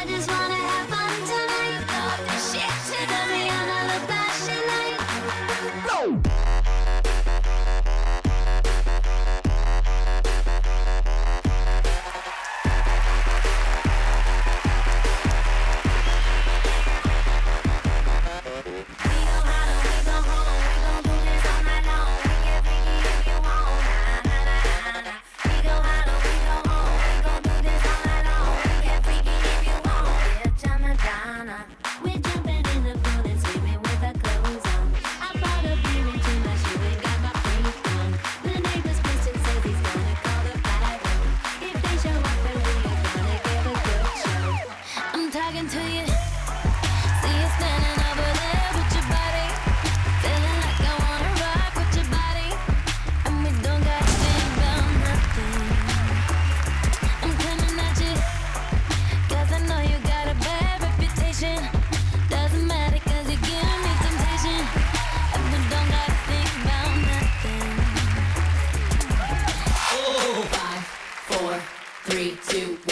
just wanna have fun tonight. Talk the shit to the Rihanna, the flashing light. We're jumping in the pool and swimming with our clothes on. I bought a beer and two my shoe and got my freak on. The neighbor's Christian says he's gonna call the fire. If they show up, then we are gonna give a good show. I'm talking to you. See you standing over there with your body, feeling like I wanna rock with your body, and we don't got to think about nothing. I'm coming at you, 'cause I know you got a bad reputation. Doesn't matter 'cause you're giving me temptation, and we don't got to think about nothing. Oh, 5, 4, 3, 2, 1.